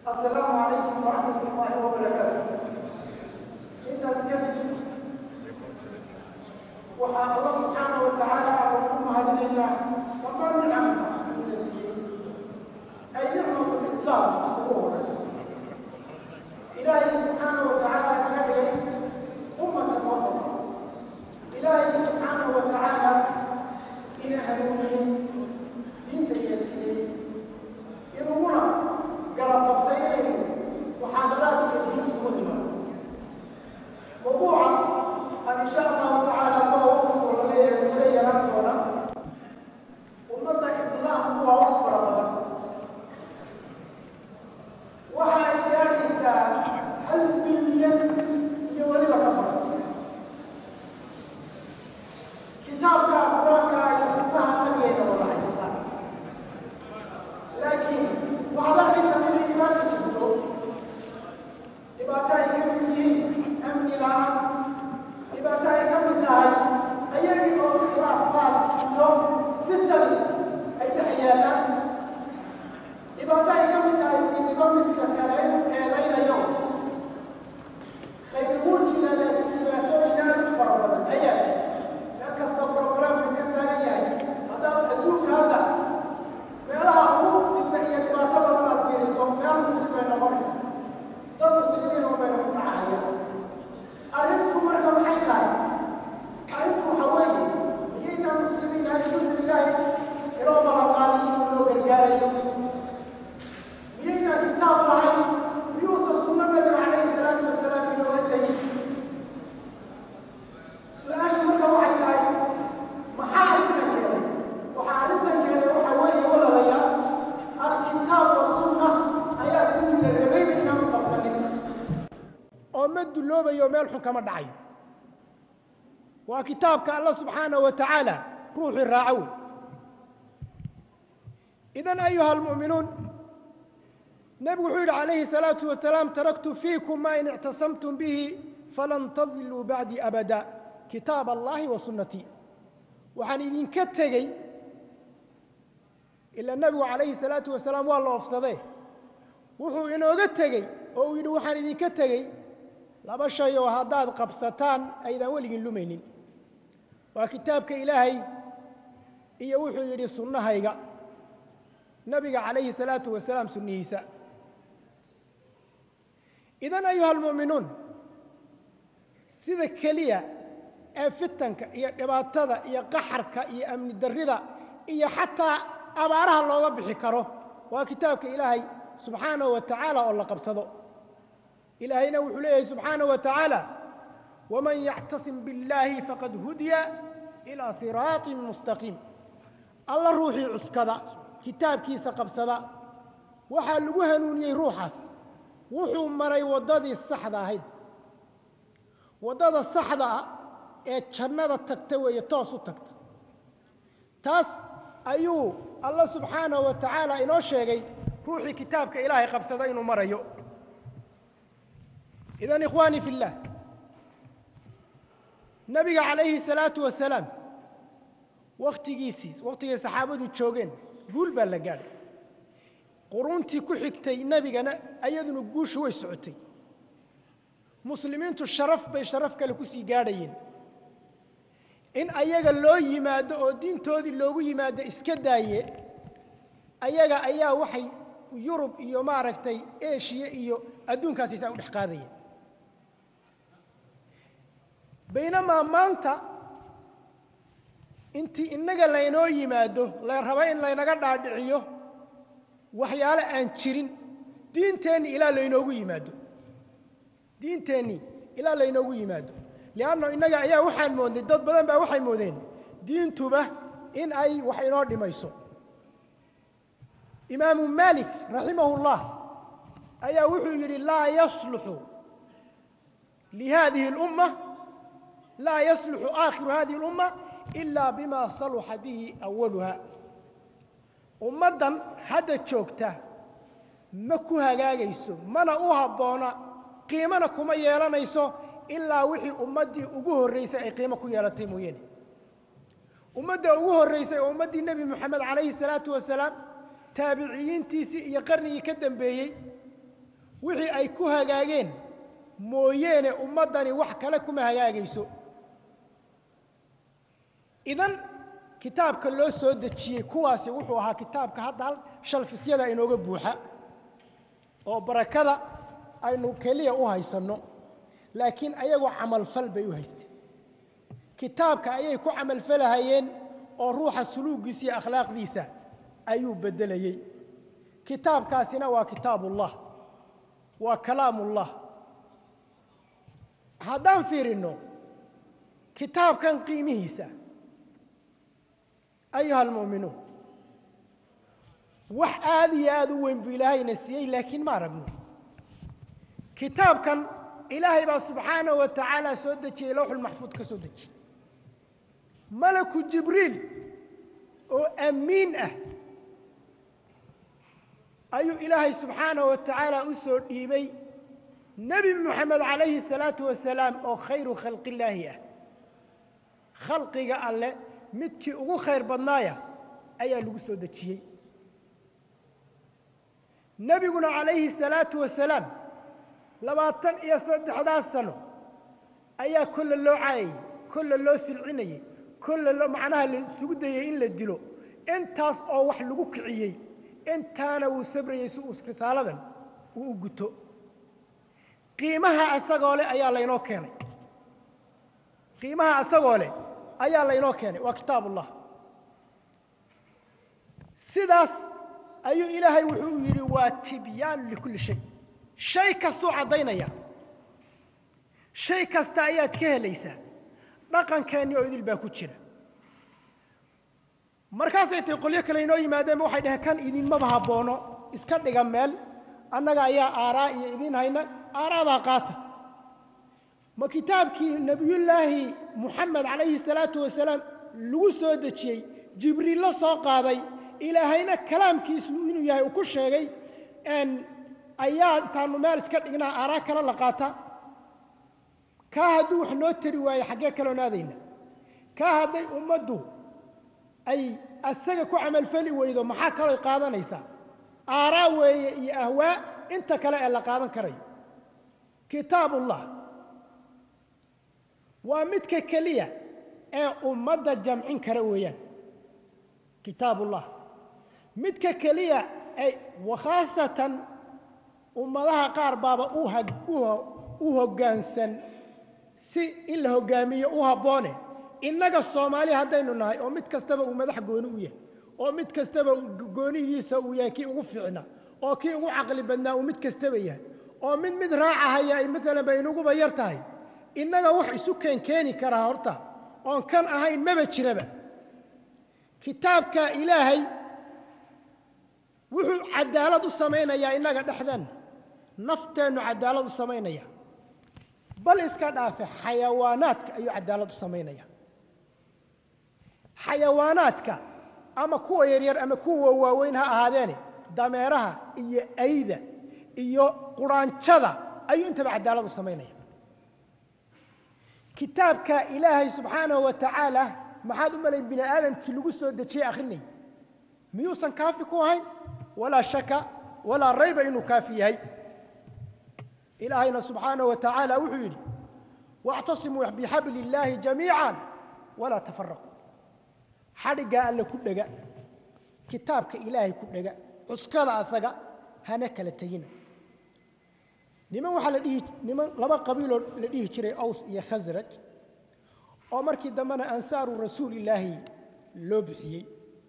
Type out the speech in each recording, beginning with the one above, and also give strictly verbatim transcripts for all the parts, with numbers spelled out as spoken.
السلام عليكم ورحمة الله وبركاته. انت اسكت وحا الله سبحانه وتعالى وكم هذه الله فقال نعم من السيئ أي نعمة الإسلام هو الرسول إلهي سبحانه وتعالى نبي أمة وسطا إلهي سبحانه وتعالى إلى هدومه دين تيسير إنه قرب قبطين وحاضرات الدين سمدنا موضوعا إن شاء الله تعالى سوى وقت وليه وإليه رمضنا ومدى الإسلام هو وقت رمضان وحا إداريسا هل باليم يولي بكبر كتابك أقواك يسمها نبينا ولا إسلام لكن وعلى ليس من الناس جبتو إباتاي كمليه أمن الآن إباتاي كملتاي أيامي أو خرافات يوم ستة أي تحيانا إباتاي كملتاي في دبامتك كالين كالين يوم خير موجنا لكن إباتاي نعرف فربنا أيات لك استطرقنا من كتاني أيات هذا أدوك هذا ما لها أمور في النهي إباتاي ما تفيري صوم ما مسلمين ومرسل دل مسلمين وبينهم معايا أنتم مركب حيكاي أنتم حوالي إينا مسلمين هذه جزء الله إرابة القالين ولوك القالين إينا كتاب الله يوصى سنة النبي عليه الصلاة والسلام إلى التجيب سؤال مركب حيكاي محاربتك كذا وحاربتك كذا وحوالي ولا غير الكتاب والسنة أي سنة الربيب إحنا مقصدين ومد اللوبة يوم الحكم الدعي وكتابك الله سبحانه وتعالى روح الراعون. إذن أيها المؤمنون نبي حيد عليه الصلاة والسلام تركت فيكم ما إن اعتصمتم به فلن تضلوا بعدي أبدا كتاب الله وسنتي وعن إذن كتغي إلا النبي عليه الصلاة والسلام والله أفصده وحو إنه كتغي أو إنه وحن إذن كتغي laba shay oo haddaad qabsataan aydan weligin lumaynin waa kitaabka ilaahay iyo wuxuu yidhi sunnahayga nabiga calayhi salaatu wasalaam sunnihiisa idan ayuha almu'minuun sida keliya ee fitanka iyo dhibaatada iyo qaxarka iyo amni darrida iyo xataa abaaraha looga bixi karo waa kitaabka ilaahay subxaanahu wa tacaala oo la qabsado إلهينا وحليه سبحانه وتعالى ومن يعتصم بالله فقد هدي إلى صراط مستقيم الله روحي عسكدا كتاب كيس قبسدا وحال وهنوني روحس وحو مري ودادي الصحدة هيد وداد الصحدة اتشنادة تكتوى يتاسو تكت تاس أيو الله سبحانه وتعالى إنو شيغي روحي كتابك إلهي قبسدا إنو مريو. إذن إخواني في الله نبي عليه الصلاة والسلام وقت جيسيس وقت صحابته تشوجين قول بلقال قرونتي كحكتي نبي أنا أيضا نقوش هو السعودي مسلمين الشرف بشرف كالكوسي قارين إن أيها اللو يماد أو دين تودي اللو يماد إسكداية أيها أيها وحي يوروب إيو معركتي إيشيا إيو أدون كاسي ساول حقاذية بينما مانتا انتي إنك لينو يمادو لا يرهبين لينك دادعيو وحيالة أنشرين دين تاني إلا لينو يمادو دين تاني إلا لينو يمادو لأنه إنك أيها وحي المودين داد بدن با وحي المودين دين توبة إن أي وحي نور دميسو إمام مالك رحمه الله أيها وحي يري لا يصلح لهذه الأمة لا يصلح آخر هذه الأمة إلا بما صلح به أولها أمدن هذا تشوكته مكو هاجايسو منا أوها بونا قيمنا كما يرانيسو إلا وحي أمدي أبوه الرئيس أي قيمة كو يراتي موين أمدي أبوه الرئيس أمدي النبي محمد عليه الصلاة والسلام تابعين تيسي يقرني يكدم بيي wixii ay ku hagaageen mooyeene ummadani wax kale kuma hagaagayso idan kitaabka loo soo dejiyey kuwaasi wuxuu ahaa kitaabka hadda hal shalfisyada inooga buuxa oo barakada aynu keliya u haysanno laakiin ayagoo camal fal bay u haysteen kitaabka ayay ku camal falahayeen oo ruuxa suluugiisa iyo akhlaaqdiisa ayuu bedelayay kitaabkaasina waa kitaabullah waa kalaamullah haddaan fiirino kitaabkan qiimihiisa ayuha almu'minuun wax aad iyo aad u weyn buu ilaahayna siiyey laakiin ma aragno kitaabkan ilaahay baa subxaanahu wa tacaala soo dejiyey lawxul maxfuud ka soo dejiyey malaku jibriil oo amiin ah ayuu ilaahay subxaanahu wa tacaala u soo dhiibay nebi moxamed calayhi salaatu wasalaam oo khayru khalqillaahi ah khalqiga alle midkii ugu khayr badnaaya ayaa lagu soo dejiyey nebiguna calayhi salaatu wasalaam labaatan iyo saddexdaas sano ayaa kolle loo caayayey kolle loo silcinayey kolle loo macnaha la isugu dayey in la dilo intaas oo wax lagu kiciyey intaana wuu sabrayey si uu risaaladan uu u guto qiimaha asagoo leh ayaa laynoo keenay qiimaha asagoo leh ayaa laynoo keenay waa kitaabullah sidaas ayuu ilaahay wuxuu yidhi waa tibyaan likulli shay shay kastuu caddaynaya shay kasta ayaad ka helaysaa dhaqankeennii oo idil baa ku jira markaasay tay qolyo kale inoo yimaadeen waxay dhaheen kan idinmaba habboono iska dhiga meel annaga ayaa aaraa iyo idin hayna aaraadaa qaata ma kitaabkii nebiyullaahi muxamed calayhi salaatu wasalaam lagu soo dejiyey jibriil la soo qaaday ilaahayna kalaamkiisu inuu yahay uu ku sheegay ayaa intaanu meel iska dhignaa aaraa kale la qaata kaa hadduu wax noo tari waayo xaggee kaloon aadayna kaa hadday ummaddu ay asaga ku camalfali weydo maxaa kaloo qaadanaysaa aaraa weeye iyo ahwaa inta kale ee la qaadan karayo kitaabullah waa midka keliya ee ummadda jamcin kara weeyaan kitaabullah midka keliya ay wakhaasatan ummadaha qaar baaba u hoggaansan si in la hoggaamiyo u habboone innaga soomaali haddaynu nahay oo mid kastaba uu madax gooni u yahay oo mid kastaba goonidiisa uu yahay kii ugu fiicna oo kii ugu caqli badnaa uu mid kastaba yahay oo mid mid raacahaya ay maalan bay inuguba yar tahay innaga wax isu keen keeni karaa horta oon kan ahayn maba jiraba kitaabka ilaahay wuxuu cadaalad u samaynayaa innaga dhexdeenna nafteennu cadaalad u samaynaya bal iska dhaafe xayawaanaadka ayuu cadaalad u samaynaya xayawaanaadka ama kuwa yaryar ama kuwa waaweyn ha ahaadeene dameeraha iyo ayda iyo quraanjada ayuu intaba cadaalad u samaynaya kitaabka ilaahay subxaanahu wa tacaala maxaad u malayn bini aadamkii lagu soo dejiyey akhrinayay miyuusan kaafi ku ahayn walaa shaka walaa rayba inuu kaafi yahay ilaahayna subxaanahu wa tacaala wuxuu yidhi واعتصموا بحبل الله جميعا ولا تفرقوا حرقا alle ku dhaga kitaabka ilaahay ku dhaga cuskada asaga hana kala tagina niman waxa la dhigi niman laba qabiilo la dhigi jiray Aws iyo Khazraj oo markii dambana ansaaru rasuulilaahi loo bixiyay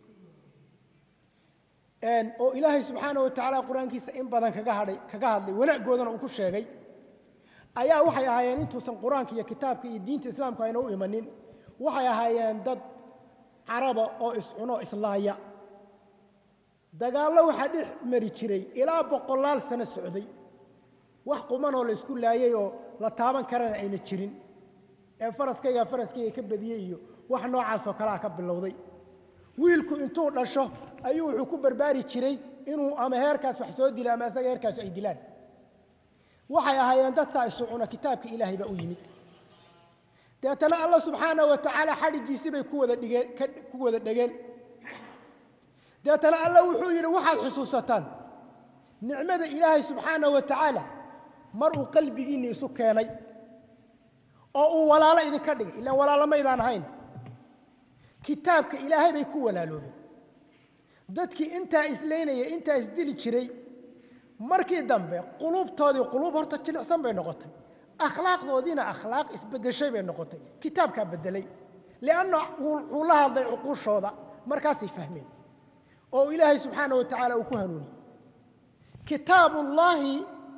een oo ilaahay subxaanahu wa ta'ala quraankiisa in badan kaga hadhay kaga hadlay wanaagoodan uu ku sheegay ayaa waxay ahaayeen intuusan quraanka iyo kitaabka iyo diinta islaamka ayna u imanin waxay ahaayeen dad caraba oo iscuno islaaya dagaallo waxa dhex mari jiray ilaa boqolaal sano socday wax quman oo la isku laayay oo la taaban karana ayna jirin ee faraskayga faraskayga ka badiyay iyo wax noocaas oo kala ka bilowday wiilku intuu dhasho ayuu wuxuu ku barbaari jiray inuu ama heerkaas wax soo dilo ama asaga heerkaas ay dilaan waxay ahaayeen dad saa iscuno kitaabka ilaahay baa u yimid deetana allah subxaanahu wa ta'ala xarigiisii bay ku wada dhigeen ku wada dhageen deetana allah wuxuu yiri waxaad xusuusataan نعمة إلهي سبحانه وتعالى مرء قلبي إني سكاني أو ولا لا إذا كدق إلا ولا لما إذا نهين كتابك إلهي بيكون ولا لوذ dadki inta isleynaya inta isdili jiray markii dambe qulubtoodii qulub horta jilicsan bay noqotay akhlaaqdoodina akhlaaq isbedeshay bay noqotay kitaabka bedelay leeyaano uu la hadlay uquushooda markaas ay fahmeen oo ilaahay subhanahu wa ta'ala uu ku hanuuni kitaabullahi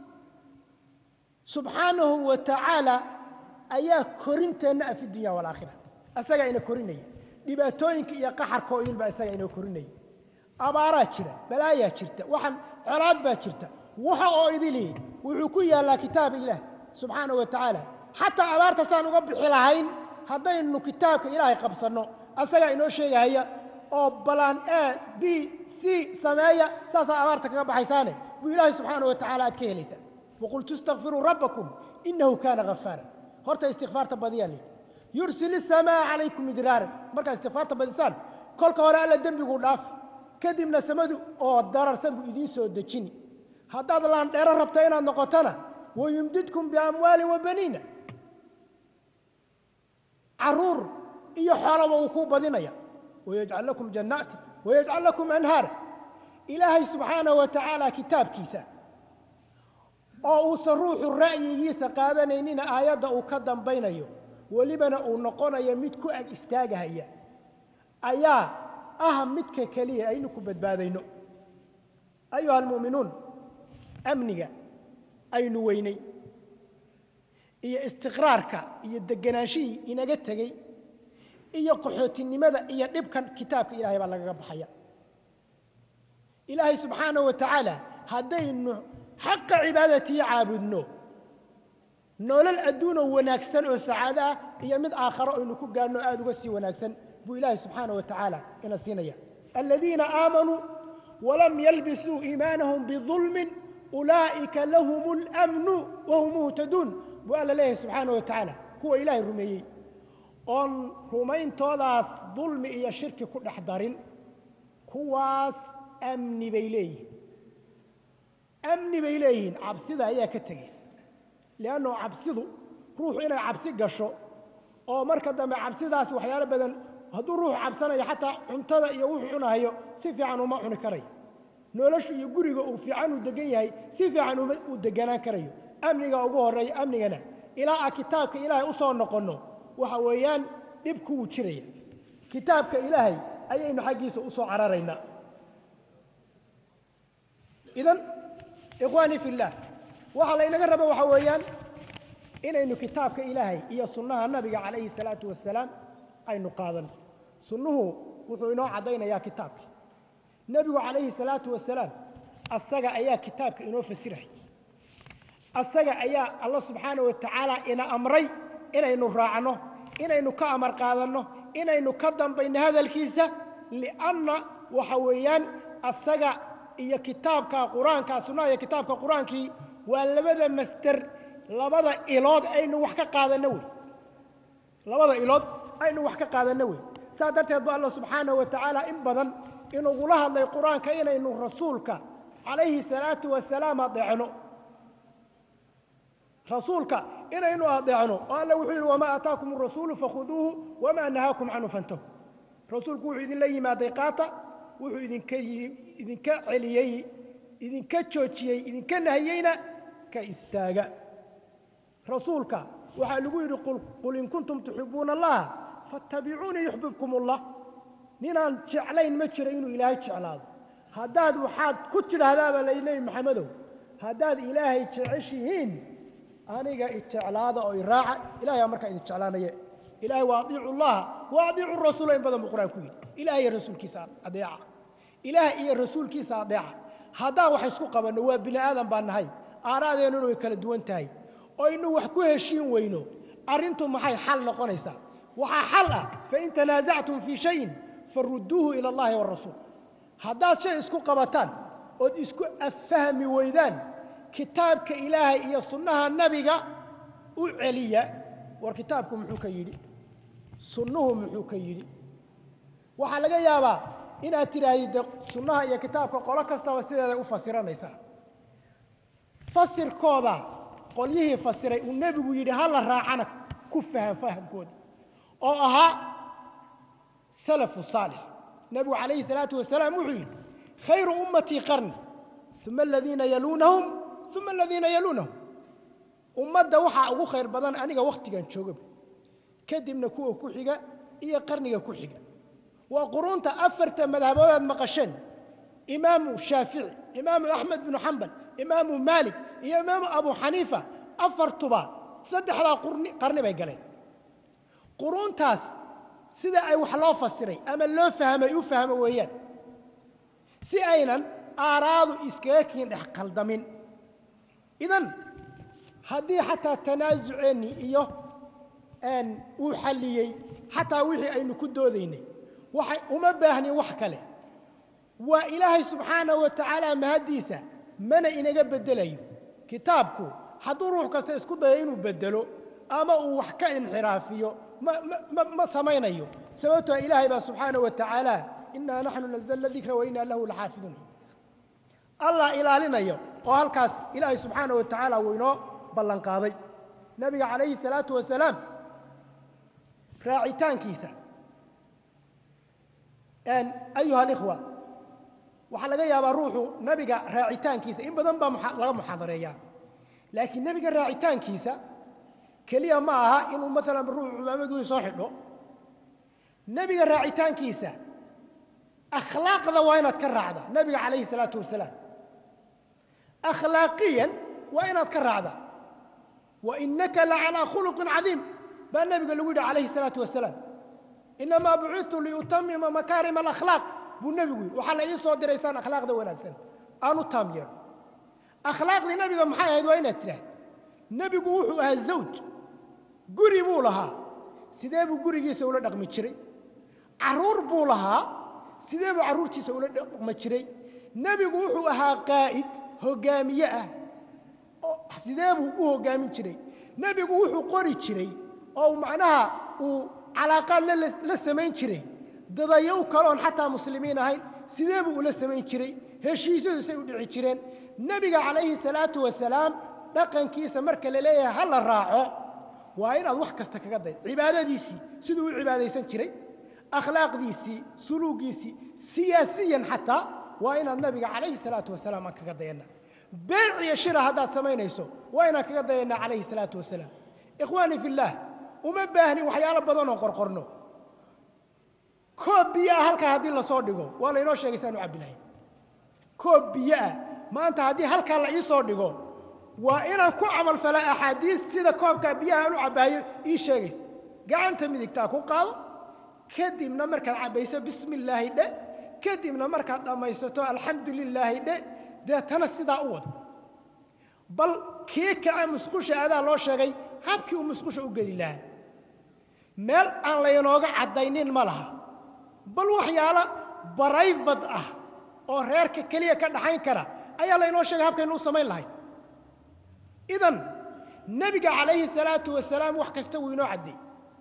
subhanahu wa ta'ala ayaa korinteena fi dunya wal aakhirah asaga ina korinay dhibaatooyinka iyo qaxarka oo ilba asaga ina korinay abaara jira balaaya jirta waxan colaad baa jirta waxa oo idili wuxuu ku yaala kitaab ilaah subhanahu wa ta'ala hatta abaarta saan uga bixi lahayn hadaynu kitaabka ilaahay qabsano asaga inoo sheegaya oo balan a b c sameeya saasa abaarta kaga baxaysaane buu ilaahay subhanahu wa ta'ala aad ka helaysa waqultu astaghfiru rabbakum innahu kana ghaffara horta istighfarta badiyani yursil as-samaa alaykum midraar marka istighfarta badisaan kolka hore alla dambigu dhaaf kadibna samadu oo dararsan buu idin soo dejini haddaad laan dheer rabto inaad noqotana wayumdidkum biamwali wa banina arur iyo xoolo uu ku badinaya wayaj'al lakum jannat wayaj'al lakum anhar ilaahi subhanahu wa ta'ala kitabkiisa oo uu saruuxu ra'yigiisa qaadanayna aayada uu ka dambaynayo walibana uu noqonayo mid ku ag istaagahaya ayaa أهم متك كليه أينكم بدبادينو أيها المؤمنون أمنية أين ويني إيه استقرارك إيه الدجناشي إن جتجي إيه قحوت النمذا إيه نبكن كتابك إلهي بالله بحياة إلهي سبحانه وتعالى هدينه حق عبادتي عابدنه نول الأدون ونكسن والسعادة هي مد آخر إنكم قالوا أدوسي ونكسن بإله سبحانه وتعالى إلى السينية الذين آمنوا ولم يلبسوا إيمانهم بظلم أولئك لهم الأمن وهم مهتدون وقال الله سبحانه وتعالى هو إله الرميي أن رمين توداس ظلم إيا الشرك كل أحضارين كواس أمن بيليه أمن بيليه عبسده هي كتجيس لأنه عبسده روح إلى عبسي قشو أو مركز مع عبسداس وحياة بدن هدو روح عبسنا حتى عنتدا يوح عناهيو سيف عنو ما عن كري نولش يجوري وفي عنو دجيني سيف عنو ودجنا كريو أمني جاوبه الرأي أمني جنا إلى كتابك إلهي أصلا نقنه وحويان يبكو وشري كتابك إلهي أي إنه حقيس أصلا عرارينا إذن إخواني في الله وحلا نجرب وحويان إن إنه كتابك إلهي هي سنة النبي عليه الصلاة والسلام أي نقاضا سنه وحينو عدينا يا كتابك النبي عليه الصلاة والسلام السجا أيا كتابك إنه في السرح السجا أيا الله سبحانه وتعالى إن أمري إن إنه راعنه إن إنه كأمر قاضنه إن إنه قدم بين هذا الكيسة لأن وحويان السجا إيا كتابك قرآن كسنة يا كتابك قرآن كي ولا بدأ مستر labada ilood aynu wax ka qaadanay labada ilood aynu wax ka qaadanay saadarteed baa Allah subhanahu wa ta'ala in badan inuu gula hadlay quraanka inaynu rasuulka alayhi salatu wasalaam adeecno rasuulka inaynu adeecno Allah wuxuu yiri wama ataakum ar-rasuulu fakhuduhu wama nahakum anhu fantahu rasuulku wuxuu idin la yimaaday qaata wuxuu idin ka idin ka celiyay idin ka joojiyay idin ka nahayayna ka istaaga رسولك وحلقوا قل قل إن كنتم تحبون الله فاتبعوني يحببكم الله نينا شعلين مشرين إلهي شعلاد هداد وحاد كتر هذا لإلهي محمد هداد إلهي تعيشهين أنا جاء الشعلاد أو الراعي إلهي أمرك إذا الشعلانية إلهي واطيعوا الله واطيعوا الرسول إن بدأ القرآن كوي إلهي الرسول كيسان أديع إلهي الرسول كيسان أديع هذا وحسوق بنواب بني آدم بانهاي أراد أنه يكل دوان تاي oo inuu wax ku heshiin weyno arintu maxay xal noqonaysaa waxa xal ah fa in tanaaza'tum fi shay'in farudduhu ila Allah wa rasuul hadaa shay isku qabataan oo isku afahmi weydaan kitaabka ilaahay iyo sunnaha nabiga u celiya war kitaabku muxuu ka yiri sunnuhu muxuu ka yiri waxa laga yaabaa inaad tiraahdo sunnaha iyo kitaabka qolo kasta sideeda u fasiranaysa فسر كودا قوليه فسري والنبي يدي هلا راعنا كفها فهم كودا أو أها سلف الصالح نبي عليه الصلاة والسلام وحي خير أمتي قرن ثم الذين يلونهم ثم الذين يلونهم أمة وحى أبو خير بدن أنا وقت كان شوقب كدمنا كوه كحجة إيه قرنية كحجة وقرون تأثرت مذهبات مقشن إمام الشافعي إمام أحمد بن حنبل إمام مالك إمام أبو حنيفة أفرتبا صدق على قرن قرن بيجلين قرون تاس سيدا أي وحلا فسري أما لو فهم يفهم ويان سي أيضا أعراض إسكاكين حقل ضمن إذن هذه حتى تنازعني إياه أن أحليي حتى وحي أي نكدو ذيني وحي وما باهني وحكله وإلهي سبحانه وتعالى مهديسة من إنا بدليه كتابكو حضور روح كستا اسكو داينو بدلو أما وحكا انحرافيو ما ما ما سمينيو سويتها إلهي سبحانه وتعالى إنا نحن نزلنا الذكر وإنا له لحافظون الله إلى لنا يوم وهالكاس إلهي سبحانه وتعالى وينو بلن قاضي نبي عليه الصلاة والسلام راعيتان كيسا أن أيها الإخوة وحلقا يا بروحو نبي راعيتان كيسا إن بدن با لغا محاضرية لكن نبي راعيتان كيسا كليا معها إنه مثلا بروح عمامد ويصاحبه نبي راعيتان كيسا أخلاق ذا وين أتكرع ذا نبي عليه الصلاة والسلام أخلاقيا وين أتكرع ذا وإنك لعلى خلق عظيم بل النبي قال له عليه الصلاة والسلام إنما بعثت ليتمم مكارم الأخلاق بالنبي وحلا يصود رئيسان أخلاق ذا وين أكسن أنا تامير أخلاق ذي نبي محايد وين أتره نبي قوحوا الزوج قريبوا لها سيدابوا قريبوا يسوي لك متشري عرور بولها سيدابوا عرور يسوي لك متشري نبي قوحوا أها قائد هجامية سيدابوا هو هجامي شري نبي قوحوا قري شري أو معناها وعلاقة للسمين شري ضد كلون حتى مسلمين هاي سيدابوا للسمين شري هالشيء يسوي شرين نبي عليه الصلاة والسلام لقن كيس مركل ليه هل الراعو وين أروح كستك قدي عبادة ديسي سدوا عبادة سنشري أخلاق ديسي سلوك ديسي سياسيا حتى وين النبي عليه الصلاة والسلام كقدينا بيع يشرى هذا سمين يسوع وين كقدينا عليه الصلاة والسلام إخواني في الله وما باهني وحياة بدون قرقرنو كوب بيا هلك هذه اللي صادقه ولا ينوش يسانو عبد الله كوب بيا ما أنت هذه هلك اللي يصادقه وإنا كو عمل فلا أحاديث سيدا كوبكا بيها نعباية إيش شايس قاعنت مديك تاكو قال كدي من مركز عبايسة بسم الله ده كدي من مركز دمايستو الحمد لله ده ده تنسيدا أول بل كيك عم مسكوش هذا الله شاقي هبكي ومسكوش أقل الله مال أن لا ينوغ عدينين مالها بل وحيالا برايف بدأه أو ريرك كليا كان حين كرا أي الله ينوغ شاقي هبكي نوص سمين لهاي إذن النبي عليه الصلاة والسلام وحكستوي نوع عدي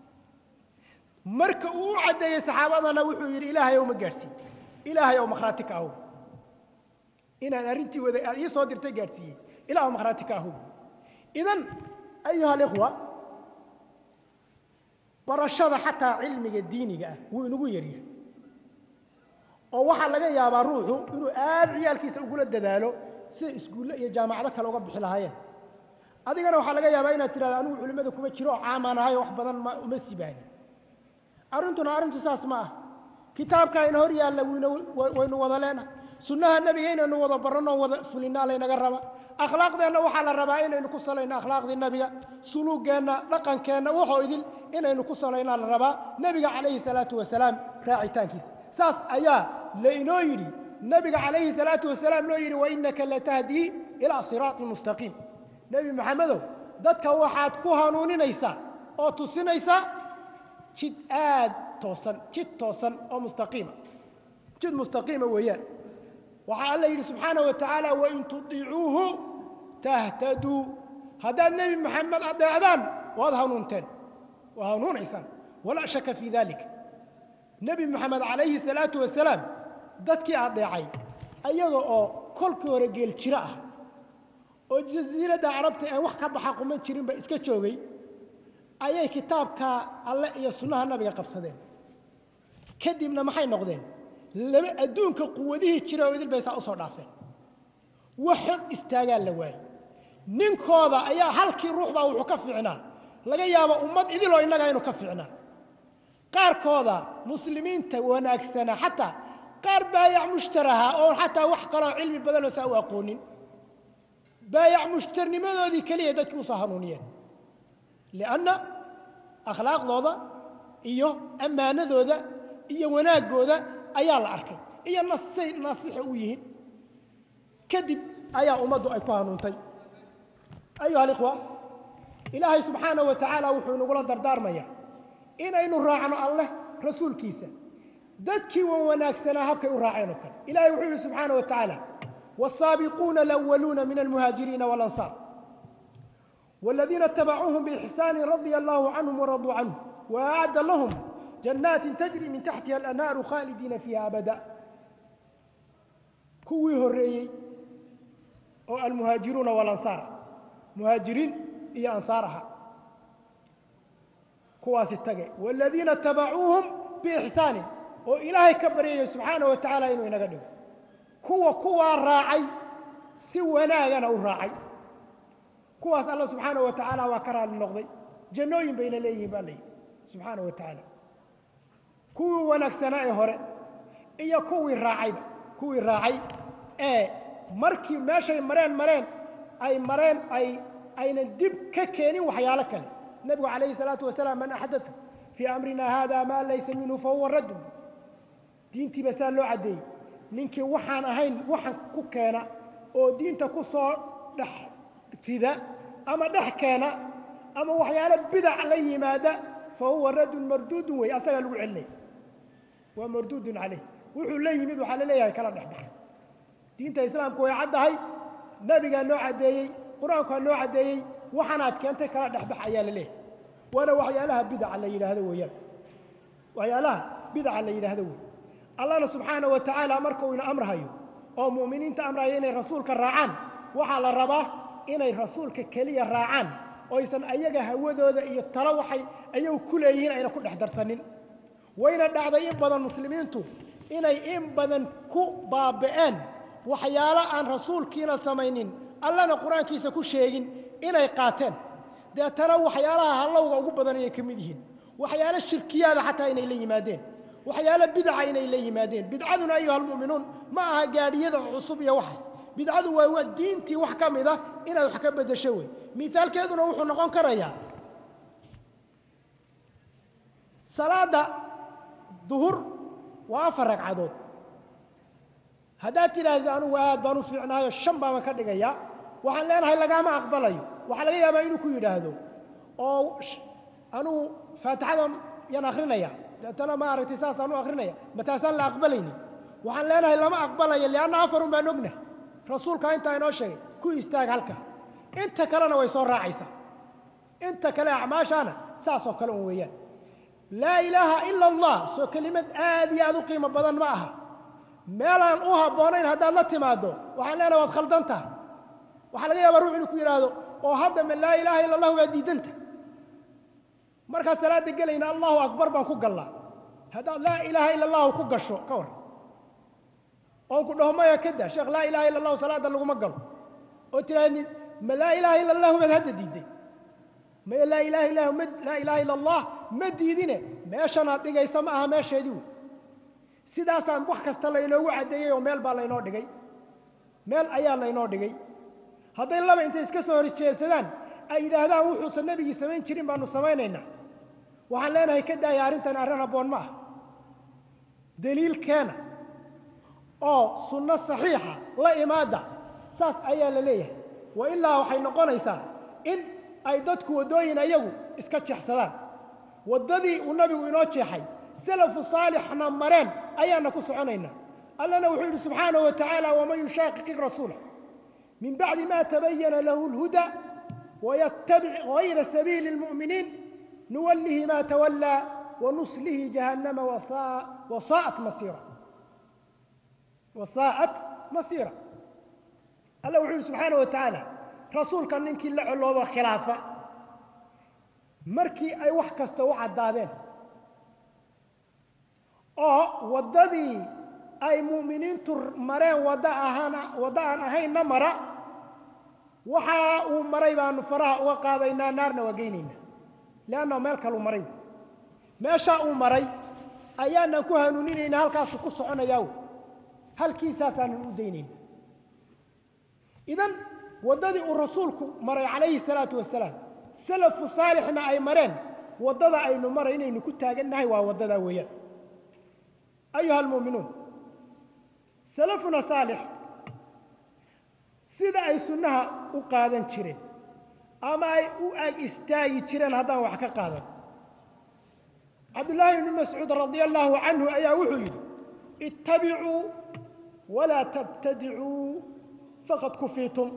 مرك وعدي يا صحابة أنا وحير إله يوم الجرسي إله يوم خراتك أهو إن أنا رنتي وذا يصادر تجرسي إله يوم خراتك أهو إذن أيها الإخوة برشاد حتى علم الدين جاء ونقول يريه أو واحد لقى يا بروحه إنه آل عيال كيس يقول الدلالو سيقول يا جماعة ذاك لو قبل حلاهين هذه أنا وحلا جاي بين ترى أنا علماء كم تشرو عامنا هاي وحبنا ما مسيباني أرنتنا أرنت ساس ما كتاب كائن هوري الله وين وين وضلنا سنة النبي هنا إنه وضع برنا وضع فلنا علينا جربا أخلاق ذي أنه وحلا الربعين إنه كسلنا أخلاق ذي النبي سلوك جنا لقن كنا وحيدل إنه إنه كسلنا الربع نبي عليه الصلاة والسلام راعي تانكيس ساس أيا لإنه يري نبي عليه الصلاة والسلام لا يري وإنك لتهدي إلى صراط مستقيم نبي محمد ذاتك واحد كهانونينيسا أو تسينيسا جد آد توصل جد توصل أو مستقيمة جد مستقيمة ويان وحال الله سبحانه وتعالى وإن تطيعوه تهتدوا هذا النبي محمد أدعان وهذا هانون تاني وهانون عيسان ولا شك في ذلك نبي محمد عليه الصلاة والسلام ذاتك أدعي أيضا كل كورجيل شراء oo jasiiradda carabta ee wax ka baxa quman jirin ba iska joogay ayay kitaabka alle iyo sunnaha nabiga qabsadeen kadibna maxay noqdeen laba adduunka quwadihii jira oo idil bay saa u soo dhaafeen waxad istaagaan la waayay ninkooda ayaa halkii ruux baa wuxuu ka fiicnaa laga yaabo ummad idil oo innaga inuu ka fiicnaa qaarkooda muslimiinta wanaagsana xataa qaar baayac mushtaraha oo xataa wax kaloo cilmi badan oo saa u aqoonin baayac mushtarnimadoodii keliya dadkii u soo hanuuniyeen lianna akhlaaqdooda iyo ammaanadooda iyo wanaaggooda ayaa la arkay iyo nasay nasiixa u yihiin kadib ayaa ummaddu ay ku hanuuntay ayuha alikhwa ilaahay subxaanahu wa tacaala wuxuu inagula dardaarmayaa inaynu raacno alleh rasuulkiisa dadkii wan wanaagsanaa habkay u raaceen oo kale ilaahay wuxuu yidhi subxaanahu wa tacaala والسابقون الأولون من المهاجرين والأنصار والذين اتبعوهم بإحسان رضي الله عنهم ورضوا عنه وأعد لهم جنات تجري من تحتها الأنهار خالدين فيها أبدا كويه الرئي المهاجرون والأنصار مهاجرين هي أنصارها كواس التقي والذين اتبعوهم بإحسان وإلهي كبريه سبحانه وتعالى إنه ينقدم كوا كوا راعي سوانا أنا راعي كواس الله سبحانه وتعالى وكره النقضي جنوين بين ليه بالي سبحانه وتعالى كوا ونكسنا هره إيا كوا راعي كوا راعي إيه مركي ماشي مرين مرين أي مرين أي أي ندب ككيني وحيالك النبي عليه الصلاة والسلام من أحدث في أمرنا هذا ما ليس منه فهو رد دينتي بسال له عدي ninkii waxaan ahayn waxan ku keena oo diinta ku soo dhax fida ama dhax keena ama waxyaalo bidac la yimaada fa huwa radun mardud way asaga lagu celinay waa mardud alayh wuxuu la yimid waxa la leeyahay kala dhax bax diinta islaamku way cadahay nabiga noo cadeeyay quraanka noo cadeeyay waxana aad keentay kala dhax bax ayaa la leeyahay wala waxyaalaha bidac la yiraahdo weeyaan waxyaalaha bidac la yiraahdo weeyaan الله سبحانه وتعالى مركو إلى أمره أو مؤمنين تأمره إن رسولك الرعان وحال الرباه إن رسولك كلي الرعان أو يسن أيجا هودو ذا يتروحي أيو كل أيين أين كل أحد سنين وإن الدعوة إبدا المسلمين تو إن إبدا كو بابئان وحيالا عن رسول كينا سمينين الله القرآن كيس كل شيء إن يقاتل ده تروح حيالا الله وجوبدا يكمدهن وحيالا الشركية حتى إن إليه مادين وحيالا بدعة إن إليه مادين بدعنا أيها المؤمنون معها قارية عصب يا وحس بدعنا هو الدين تي وحكم إذا إن الحكم بده شوي مثال كذا نروح نقول كريا صلاة ظهر وافرق عدود هدات إلى أنه واد بنو في عناية الشمبا ما كده جيا وحن لنا هاي لقى ما أقبله وحن لقى ما ينو كيده هذا أو أنو فاتحهم يناخرنا يا ترى ما أردت أساس أنو أخرنا متى سأل أقبلني وحن لنا إلا ما أقبله لأن عفر ما نجنه رسول كأنت أنا شيء كوي استاج هلك أنت كلنا ويصور راعيسا أنت كلا عماش أنا ساسو كلام وياه لا إله إلا الله سو كلمة آدي هذو قيمة بدن معها مالا أوها بونين هذا الله تمادو وحن لنا وادخلتنتها وحن لنا بروح لك يرادو وهذا من لا إله إلا الله وديدنته marka salaada galayna Allahu akbar baan ku galaa hada la ilaha illa Allah ku gasho ka war oo ku dhahmaya kada sheekh la ilaha illa Allah salaada lagu magal oo tiraani ma la ilaha illa Allah ma hada diiday ma la ilaha illa Allah la ilaha illa Allah ma diidine meeshana dhigaysa ma aha meesheedii sidaas aan wax kasta la inoogu cadeeyay oo meel baa la inoo dhigay meel ayaa la inoo dhigay haday laba inta iska soo horjeedsadaan ay yiraahdaan wuxuu nabiga sameyn jirin baanu sameeynaynaa waxaan leenahay ka daaya arintan arrin aboon ma daliil keena oo sunna saxiixa la imaada saas ayaa la leeyahay wa ilaa waxay noqonaysaa in ay dadku wadooyin ayagu iska jeexsadaan wadadii uu nabigu inoo jeexay salafu saalixna mareen ayaana ku soconaynaa allana wuxuu yidhi subxaanahu wa tacaala waman yushaqiqi rasuula min bacdi ma tabayana lahu lhuda ويتبع غير سبيل المؤمنين نوله ما تولى ونصله جهنم وصاء وصاءت مصيرا وصاءت مصيرا الله سبحانه وتعالى rasuulka ninkii la coloobo khilaafa markii ay wax kasta u cadaadeen oo wadadii ay muuminiintu mareen wada ahaana wada aan ahaynna mara waxa uu maray baanu faraha uga qaadaynaa naarna waa geynayna laana meel kale uu maray meesha uu maray ayaana ku hanuuninayna halkaas ku soconayaa halkiisaasaan u daynayna idan wadadii uu rasuulku maray calayhi salaatu wasalaam salafu saalixna ay mareen wadada aynu maraynaynu ku taagannahay waa wadada weeyaan ayuha almu'minuun salafuna saalix sida ay sunnaha u qaadan jireen ama ay u ag istaagi jireen haddaan wax ka qaadan cabdullaahi ibnu mascuud radia allaahu canhu ayaa wuxuu yidhi ittabicuu walaa tabtadicuu faqad kufiitum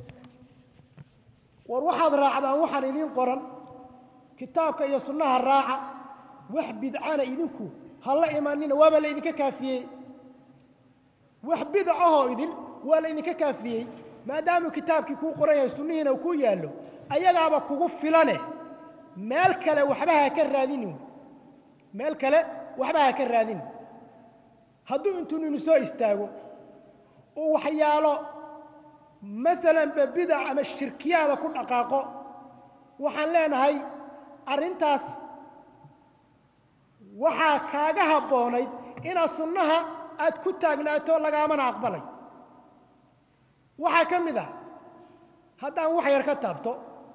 war waxaad raacdaan waxaan idiin qoran kitaabka iyo sunnaha raaca wax bidcana idinku hala imaanina waaba la idinka kaafiyey wax bidcahoo idin waa la idinka kaafiyey maadaamuu kitaabkii kuu qoran yahay sunnihiina uu ku yaallo ayagaaba kugu filane meel kale waxba ha ka raadinin meel kale waxba ha ka raadin hadduu intuu ninu soo istaago uu waxyaalo maalan ba bidac ama shirkiyaada ku dhaqaaqo waxaan leenahay arrintaas waxaa kaaga habboonayd inaad sunnaha aad ku taagnaato lagaamana aqbalay waxaa ka mid ah haddaan wax yar ka taabto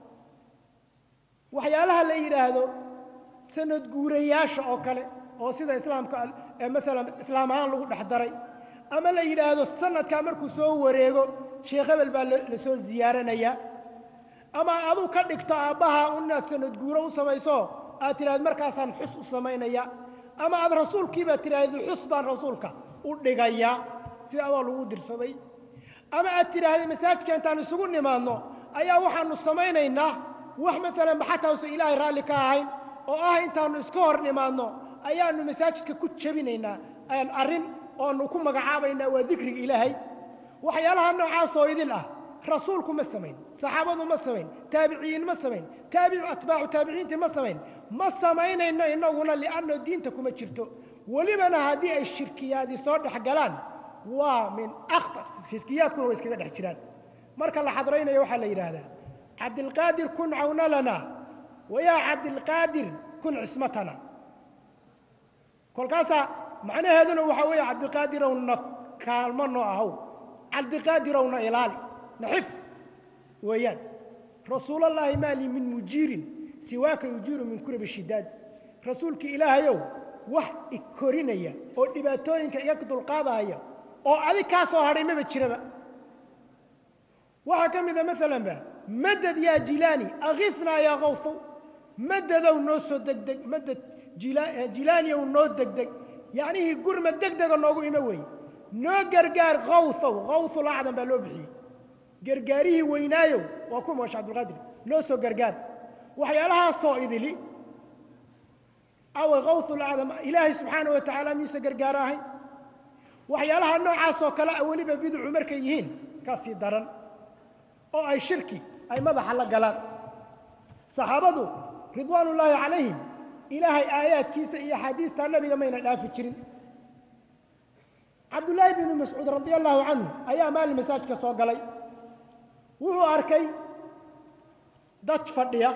waxyaalaha la yidhaahdo sanad guurayaasha oo kale oo sida islaamka maalan islaam ahaan lagu dhex daray ama la yidhaahdo sanadkaa markuu soo wareego sheekh hebel baa la soo ziyaaranaya ama aduu ka dhigto aabbaha inaad sanad guuro u samayso aad tidhahdo markaasaan xus u samaynaya ama aad rasuulkiibaad tidhaahdo xus baan rasuulka u dhigaya si adoo lagu dirsaday ama aad tidhaahdo masaajidka intaan isugu nimaadno ayaa waxaanu samaynaynaa wax maalan baxataa uusan ilaahay raalli ka ahayn oo ah intaanu iska hor nimaadno ayaanu masaajidka ku jabinaynaa ayaan arrin oonu ku magacaabaynaa waa dikriga ilaahay waxyaalaha noocaas oo idil ah rasuulku ma samayn saxaabadu ma samayn taabiciin ma samayn taabicu atbaacu taabiciintii ma samayn ma samaynayno innaguna li'anno diinta kuma jirto welibana haddii ay shirkiyaadii soo dhex galaan waa min akhtar shirkiyaadkuna way iskaga dhex jiraan marka la xadraynayo waxaa la yidhaahdaa cabdilqaadir kun cawna lana wayaa cabdilqaadir kun cismatana kolkaasaa macnaheeduna waxaa weeye cabdiqaadirowna kaalmo noo ahow cabdiqaadirowna ilaali naxif weeyaan rasuulallaahi maa lii min mujiirin siwaaka yujiiru min kurabi shidaad rasuulkii ilaahayow wax ikorinaya oo dhibaatooyinka iga dulqaadaya oo adig kaa soo hadhay maba jiraba waxaa ka mid a maalan ba madad yaa jilaani akifnaa yaa kawsow madadow noo soo degdeg madad jilaaniyow noo degdeg yacnihii gurma degdega noogu ima weeye noo gargaar kawsow kawsul acdam baa loo bixiyey gargaarihii weynaayow waa ku moosha cabdulqaadir noo soo gargaar waxyaalahaasoo idili awa kawsul acdam ilaahay subxaanahu wa tacaala miyuuse gargaar ahayn waxyaalaha noocaasoo kale a weliba biducu markay yihiin ka sii daran oo ay shirki ay madaxa la galaan saxaabadu ridwaanullaahi calayhim ilaahay aayaadkiisa iyo axaadiista nabiga mayna dhaafi jirin cabdullaahi binu mascuud radia allaahu canhu ayaa maalin masaajidka soo galay wuxuu arkay dad fadhiya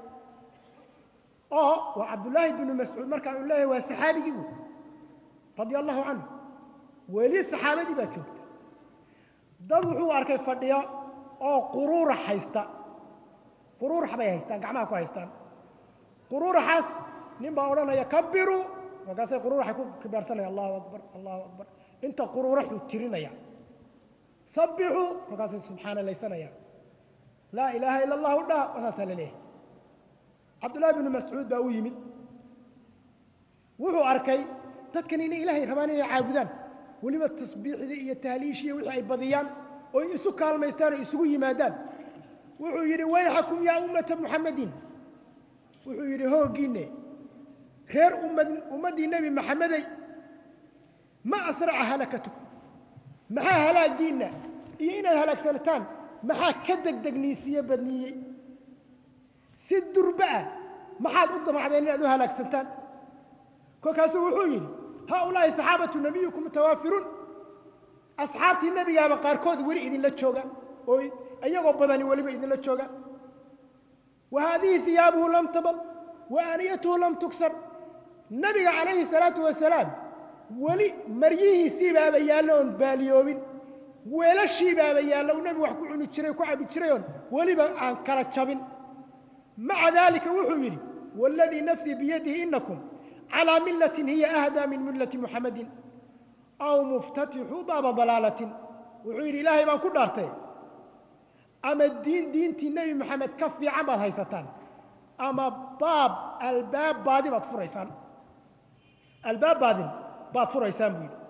oo waa cabdullaahi binu mascuud markaan u leeyahay waa saxaabigii wy radia allahu canhu weli saxaabadii baa joogta dad wuxuu arkay fadhiya oo quruurax haysta quruurax bay haystaan gacmaha ku haystaan quruuraxaas nin baa odhanaya kabiruu markaasay quruuraxay ku kibaarsanaya allahu akbar allahu akbar inta quruuraxuu tirinaya sabbixuu markaasay subxaanalaysanaya laa ilaaha ila allahu dhaha wasaasaa la leeyahay cabdullaahi binu mascuud baa u yimid wuxuu arkay dadkan inay ilaahay rabaan inay caabudaan weliba tasbiixdii iyo tahliishii wixii ay badiyaan oo isu kaalmaystaan oo isugu yimaadaan wuxuu yidhi wayxakum yaa ummata muxammadin wuxuu yidhi hooggiinne reer ummad ummaddii nebi maxamedey ma asraca halakatukum maxaa halaaggiinna iyo inaad halaagsanataan maxaa ka degdegniisiye badniyey si durba ah maxaad u damacdeen inaad u halaagsantaan kolkaasuu wuxuu yidhi haaulaahi saxaabatu nabiyukum mutawaafiruun asxaabtii nebigaaba qaarkood weli idinla jooga oo iyagoo badani weliba idinla jooga wa haadihi hiyaabuhu lam tabal wa aaniyatuhu lam tuksar nabiga calayhi salaatu wasalaam weli maryihiisii baaba yaallo oon baaliyoobin weelashii baaba yaallo uu nebigu wax ku cuni jiray ku cabi jiray oon weliba aan kala jabin maca daalika wuxuu yidhi waaladii nafsii biyadihi inakum calaa millatin hiya ahdaa min millati muxammadin aw muftatixu baaba dalaalatin wuxuu yidhi ilaahay baan ku dhaartay ama diin diintii nebi maxamed ka fiican baad haysataan ama baab albaab baadi baad furaysaan albaab baadin baad furaysaan buu yidhi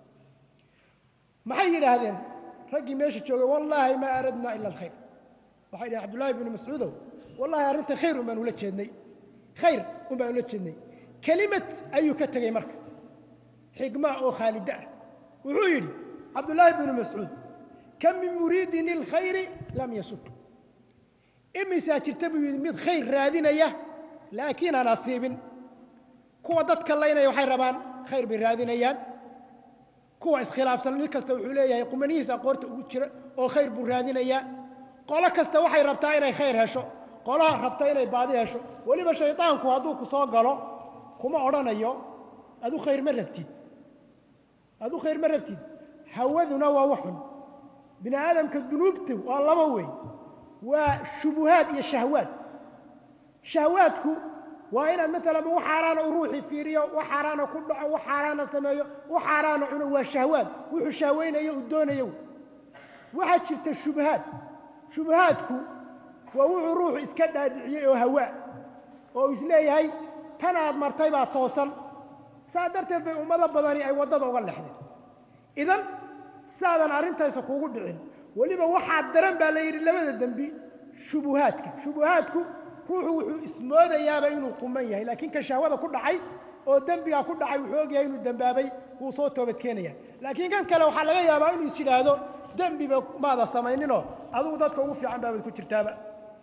maxay yidhaahdeen raggii meesha joogay wallaahi maa aradnaa ila alkhayr waxay dhahen cabdullaahi bnu mascuudow wallahi arrinta khayr un baan ula jeednay khayr un baan ula jeednay kelimad ayuu ka tegey marka xigmaa oo khaalida ah wuxuu yidhi cabdullaahi bnu mascuud kam min muriidin lilkhayri lam yasub imisaa jirta buu yidhi mid khayr raadinaya laakiin aan asiibin kuwa dadka laynaya waxay rabaan khayr bay raadinayaan kuwa iskhilaafsan mid kasta wuxuu leeyahay qumanihiisa qoorta ugu jira oo khayr buu raadinayaa qolo kasta waxay rabtaa inay khayr hesho qolaha rabta inay baadi hesho weliba shaydaanku hadduu ku soo galo kuma odhanayo adu khayr ma rabtid adu khayr ma rabtid hawaduna waa waxun bini aadamka dunuubtu waa laba wey waa shubuhaad iyo shahwaad shahwaadku waa inaad maalan wax xaaraana u ruuxii fiiriyo wax xaaraana ku dhaco wax xaaraana sameeyo wax xaaraana cuno waa shahwaad wuxuu shahweynayo uu doonayo waxaa jirta shubuhaad shubuhaadku waa wuxuu ruuxu iska dhaadhiciyey oo hawaa oo isleeyahay tan aad martay baa toosan saa darteed bay ummado badani ay waddada uga lexdeen idan saadan arrintaysa kuugu dhicin weliba waxaa daran baa la yidhi labada dembi shubuhaadka shubuhaadku ruuxu wuxuu ismoodayaaba inuu quman yahay laakiin ka shahwada ku dhacay oo dembigaa ku dhacay wuxuu ogyahay inuu dembaabay wuu soo toobad keenaya laakiin kan kale waxaa laga yaabaa inuu is yidhaahdo dembiba maada samayninoo adigu dadka ugu fiican baabad ku jirtaaba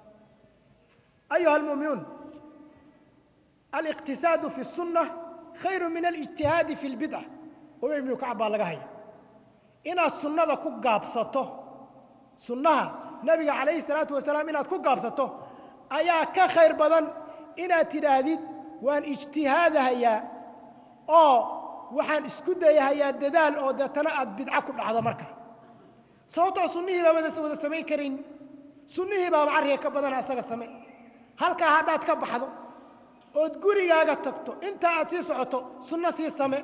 ayuha almu'minuun aliqtisaadu fi الsunna khayru min alijtihaadi fi اlbidca ubay ibnu kacab baa laga haya inaad sunnada ku gaabsato sunnaha nabiga calayhi salaatu wasalaam inaad ku gaabsato ayaa ka khayr badan inaad tidhaahdid waan ijtihaadahayaa oo waxaan isku dayahayaa dadaal oo deetana aad bidco ku dhacdo marka sababtoo sunnihii baa wada wada samayn karayn sunnihii baaba carriga ka badana asaga samay halkaa haddaad ka baxdo ood gurigaaga tagto inta aad sii socoto sunno sii same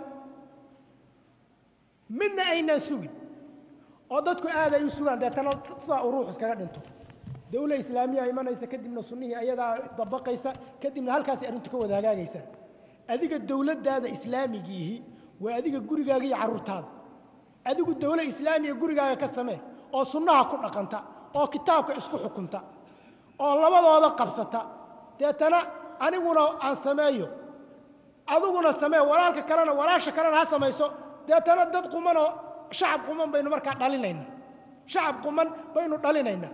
midna aynaan sugin oo dadku aad ay u sugaan deetana sidaa uu ruux iskaga dhinto dawla islaamiya imanaysa kadibna sunnihii ayadaa dabaqaysa kadibna halkaasay arrintu ka wada hagaagaysa adiga dawladdaada islaamigiihi waa adiga gurigaaga iyo carruurtaada adigu dawla islaamiya gurigaaga ka samee oo sunnaha ku dhaqanta oo kitaabka isku xukunta oo labadooda qabsata deetana aniguna aan sameeyo adiguna samee walaalka kalena walaasha kalena ha samayso deetana dad qumanoo shacab quman baynu markaa dhalinaynaa shacab quman baynu dhalinaynaa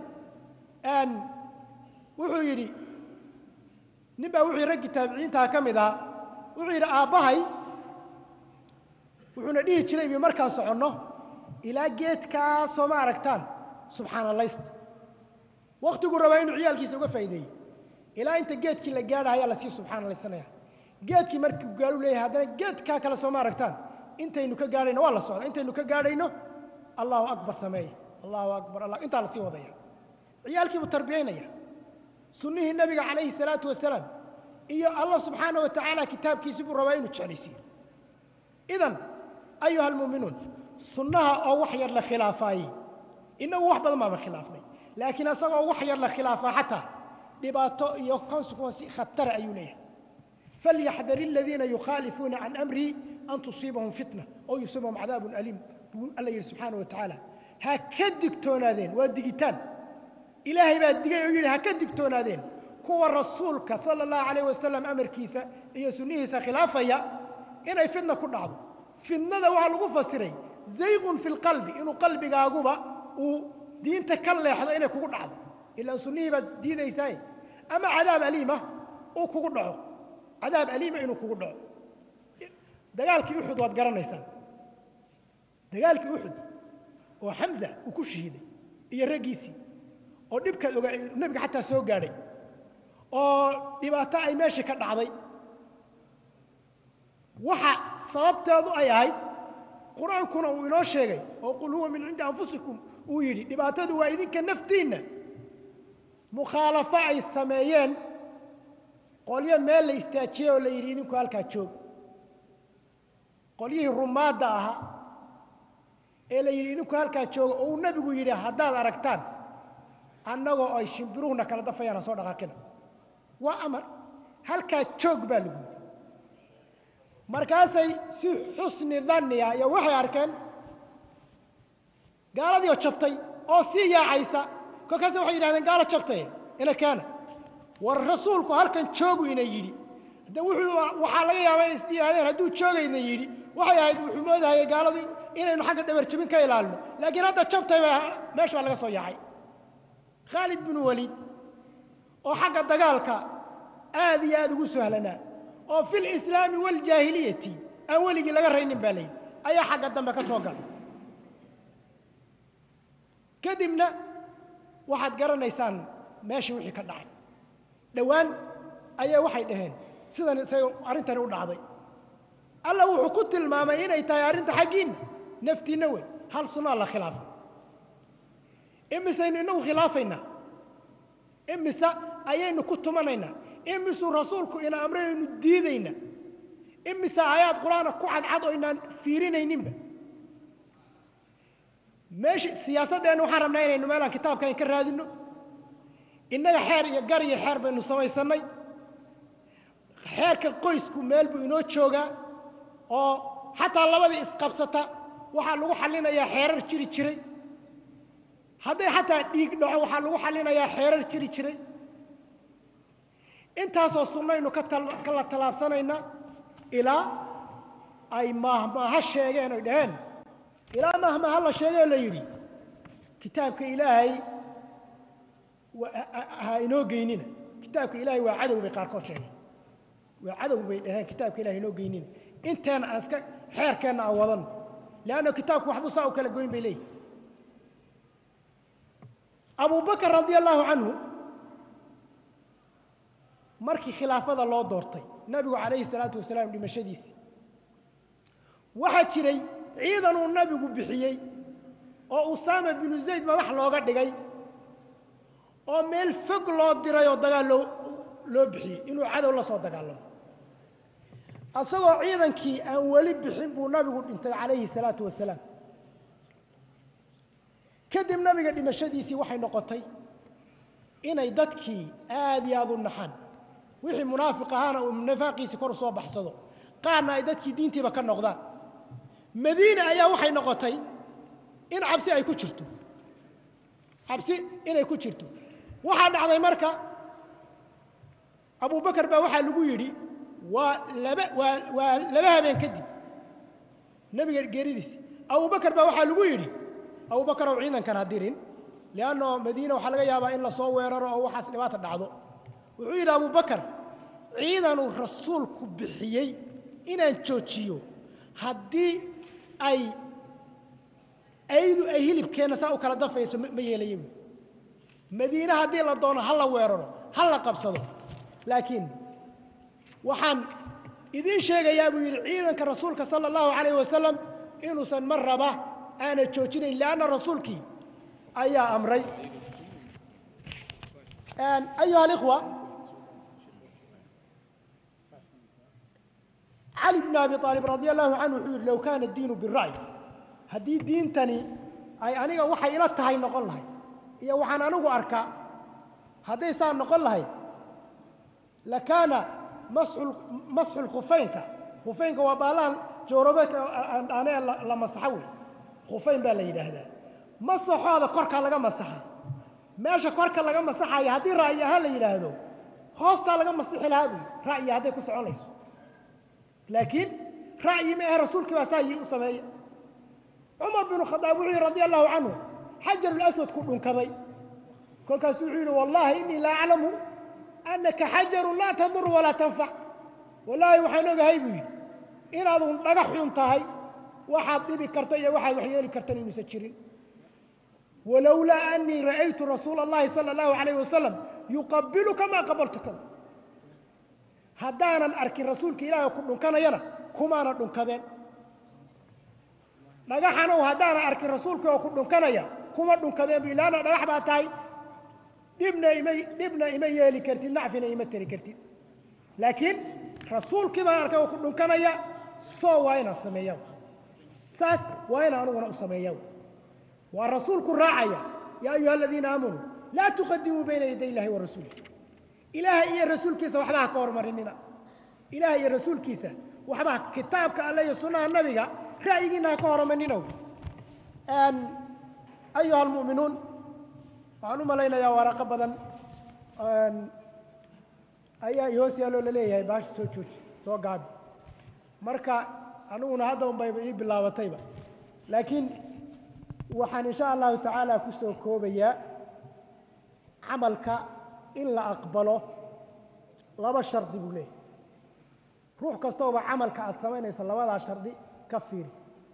wuxuu yidhi nin baa wuxuu raggii taabiciintaha ka mid ahaa wuxuu yidhi aabbahay wuxuuna dhihi jiray bi markaan soconno ilaa geedkaa soo ma aragtaan subxaanalaysta waktiguu rabaa inuu ciyaalkiisa uga faa'iideeyey ilaa inta geedkii la gaadhahayaa lasii subxaanalaysanaya geedkii markuu gaadhu leeyahay haddana geedkaa kale soo ma aragtaan intaynu ka gaadhayno waa la socda intaynu ka gaadhayno allahu akbar sameeye allahu akbar allah intaa lasii wadaya ciyaalkii buu tarbiyaynaya sunnihii nabiga calayhi salaatu wasalaam iyo allah subxaana wa tacaala kitaabkiisii buu rabaa inuu jeclaysiiyo idan ayuha almu'minuun sunnaha oo wax yar la khilaafaayey inagu wax badan baaba khilaafnay laakiin asagoo wax yar la khilaafaa xataa dhibaato iyo consequence khatara ayuu leeyahay falyaxdar aladiina yukhaalifuuna can amrihi an tusiibahum fitna oo yusiibahum cadaabun aliim buu alla yidhi subxaana wa tacaala ha ka digtoonaadeen waa digitaan ilaahay baa digay oo yidhi ha ka digtoonaadeen kuwa rasuulka sala allahu calayh wasalam amarkiisa iyo sunnihiisa khilaafaya inay fitna ku dhacdo fitnada waxaa lagu fasiray zayqun fi lqalbi inuu qalbigaaguba uu diinta ka leexdo inay kugu dhacdo ilaa sunnihii baad diidaysaa ama cadaab aliima uu kugu dhaco cadaab aliima inuu kugu dhaco dagaalkii uxud waad garanaysaan dagaalkii uxud oo xamza uu ku shahiiday iyo raggiisii oo dhibka nabiga xataa soo gaadhay oo dhibaato ay meeshii ka dhacday waxa sababteedu ay ahayd qur-aankuna uu inoo sheegay oo qul huwa min cindi anfusikum uu yidhi dhibaatadu waa idinka naftiinna mukhaalafo ay sameeyeen qolyo meel la istaajiyey oo la yidhi idinku halkaa joog qolyihii rumaadda ahaa ee la yidhi idinku halkaa jooga oo uu nebigu yidhi haddaad aragtaan annagoo ay shimbiruhuna kala dafayaan ha soo dhaqaaqina waa amar halkaa joog baa lagu yidhi markaasay si xusni danniya iyo waxay arkeen gaaladii oo jabtay oo sii yaacaysa kolkaase waxay yidhahdeen gaalo jabtay ina keena war rasuulku halkan joogu ina yidhi hadda wuxuu waxaa laga yaabaa inay is yidhahdeen hadduu joogayna yidhi waxay ahayd wuxuu moodahayay gaaladii inaynu xagga dhabar jabin ka ilaalino laakiin hadda jabtay baa meesha baa laga soo yaacay khaalid binu waliid oo xagga dagaalka aad iyo aad ugu sahlanaa oo fil islaami waljaahiliyati aan weligii laga raynin baa layidhi ayaa xagga dambe ka soo galay kadibna waxaad garanaysaan meeshii wixii ka dhacay dhowaan ayaa waxay dhaheen sidan say arrintani u dhacday alla wuxuu ku tilmaamay inay tahay arrinta xaggiinna naftiinna wey hal sunnaa la khilaafay imisaynu inagu khilaafaynaa imise ayaynu ku tumanaynaa imisuu rasuulku ina amrayaynu diidayna imise aayaad qur-aana ku cadcad oo inaan fiirinayninba meesha siyaasadeenna waxaan rabnaa inaynu meelaan kitaabkan ka raadinno innaga xeer iyo gar iyo xeer baynu samaysannay xeerka qoysku meel buu inoo joogaa oo xataa labadii isqabsata waxaa lagu xallinayaa xeerar jiri jiray hadday xataa dhiig dhaco waxaa lagu xallinayaa xeerar jiri jiray intaasoo sunnaynu ka kala tallaabsanaynaa ilaa ay mahmaha sheegeen oy dhaheen ilaa mahmaha la sheegoo la yidhi kitaabka ilaahay ha inoo geynina kitaabka ilaahay waa cadow bay qaarkood sheegeen waa cadow bay dhaheen kitaabka ilahay inoo geynina inteena aan iska xeerkeenna aan wadanno leanna kitaabku waxbuu saa u kala goyn bay leeyihin abu bakr radia allahu canhu markii khilaafada loo doortay nabigu calayhi salaatu wasalaam dhimashadiisii waxaa jiray ciidan uu nabigu bixiyey oo usaama binu zayd madax looga dhigay oo meel fog loo diray oo dagaal loo loo bixiyey inuu cadow la soo dagaalamo asagoo ciidankii aan weli bixin buu nabigu dhintay calayhi salaatu wasalaam kadib nabiga dhimashadiisii waxay noqotay inay dadkii aad iyo aad u naxaan wixii munaafiq ahaana uu nifaaqiisii kor u soo baxsado qaarna ay dadkii diintiiba ka noqdaan madiina ayaa waxay noqotay in cabsi ay ku jirto cabsi inay ku jirto waxaa dhacday marka abu bakar baa waxaa lagu yidhi waa laba waa waa laba habeen kadib nabiga geeridiisi abu bakar baa waxaa lagu yidhi abu bakar oo ciidankan ha dirin lianno madiina waxaa laga yaabaa in lasoo weeraro oo waxaas dhibaata dhacdo wuxuu yidhi abu bakar ciidanuu rasuulku bixiyey inaan joojiyo haddii ay aydu ay hilibkeenna saa u kala dafayso ma yeelayo madiine haddii la doono ha la weeraro ha la qabsado laakiin waxaan idiin sheegayaa buu yidhi ciidanka rasuulka sala allahu calayh wasalam inuusan mar raba aanay joojinayn lianna rasuulkii ayaa amray ayuha alikhwa cali bn abi aalib radia allahu canhu wuxuu yidhi low kaana addiinu bira'y haddii diintani ay aniga waxay ila tahay noqon lahayd iyo waxaan anigu arkaa hadday saa noqon lahayd lakaana masxu lkhufeynka khufeynka waa baalahan joorobeedka aanee la masaxo wey khufeyn baa la yidhaahdaa masaxooda korkaa laga masaxa meesha korka laga masaxayo haddii ra'yi ahaan la yidhaahdo hoostaa laga masixi lahaa buy ra'yi hadday ku soconayso laakiin ra'yi ma ahe rasuulkii baa saa yi u sameeya cumar binu khadaab wuxuu yidhi radia allahu canhu حجر الأسود كلهم كذي كل كسوعين والله إني لا أعلم أنك حجر لا تضر ولا تنفع والله وحنوق هيبي إن أظن نجح ينتهي واحد دبي كرتية واحد وحيالي كرتني مسجرين ولولا أني رأيت رسول الله صلى الله عليه وسلم يقبلك ما قبلتك هدانا أركي رسولك إله كلهم كان ينا كما ندون كذين نجحنا وهدانا أركي رسولك وكلهم كان يا كما ندون كذين بلانا نجح باتاي دبنا إمي دبنا إمي يالي كرتين نعفنا إمتري كرتين لكن رسول كما أركي وكلهم كان يا سو وين السمية ساس وين أنا وأنا السمية والرسول كل راعية يا أيها الذين آمنوا لا تقدموا بين يدي الله ورسوله إلهي يا رسول كيسة وحبها كور مرننا إلهي يا رسول كيسة وحبها كتابك الله يسنى النبي رأينا كور مننا أن أيها المؤمنون معلوم علينا يا ورقة بدن أن أيها يوسي ألو لليه باش سوچوش سو قاب مركا أنونا هذا بيبقى بالله وطيبة لكن وحن إن شاء الله تعالى كسو كوبيا عملك إلا أقبله لابا شرط بوليه روح كستوبة عملك أتسمين يسأل الله شرط كفير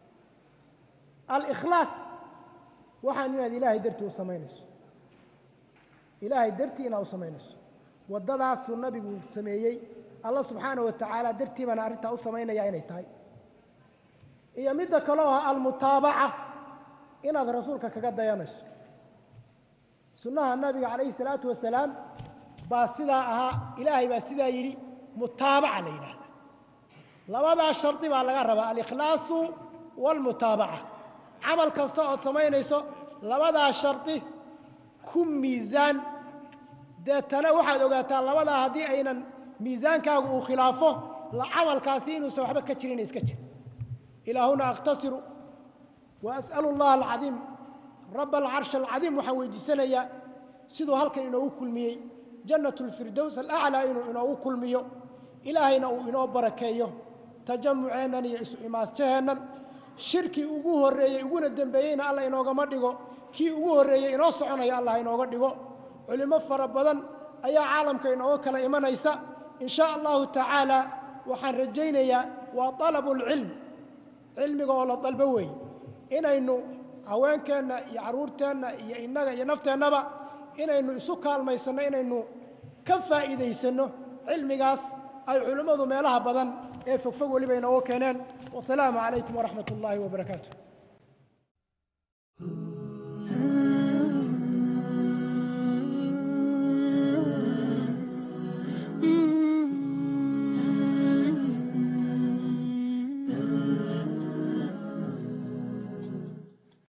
الإخلاص وحن إن إلهي درتي وسمينس إلهي درتي إنا وسمينس ودد عصر النبي وسميي الله سبحانه وتعالى درتي من أردت وسمين يا إني تاي إيا مدى كلوها المتابعة إن هذا رسولك كقد يانس سنة النبي عليه الصلاة والسلام باسدا أها إلهي باسدا يري متابعة لنا لماذا الشرط على الربا الإخلاص والمتابعة عمل كستوع سمين يسو لماذا الشرط كم ميزان ده تنوع دوغاتا لماذا هدي أين ميزان كاغو خلافه لعمل كاسين وسوحبك كتشرين يسكتش إلى هنا أقتصر وأسأل الله العظيم رب العرش العظيم وحويج سنيا سيدو هلك إنه كل مي جنة الفردوس الأعلى إنه إنه كل ميو إلهي إنه إنه بركيه تجمعنا إماس جهنم شركي أبوه الرئي يقول الدنبيين الله إنه قمدقو كي أبوه الرئي إنه صعنا يا الله إنه قدقو علماء فربضان أي عالم كإنه كلا إيمان إيسا إن شاء الله تعالى وحن رجينا يا وطلب العلم علمي قول الطلبوي إنا إنه haweenkeena iyo caruurteena iyo inaga iyo nafteenaba inaynu isu kaalmaysano inaynu ka faa'iideysano cilmigaas ay culimadu meelaha badan ee fogfog waliba inoo keeneen wassalaamu calaykum waraxmatullaahi wabarakaatuh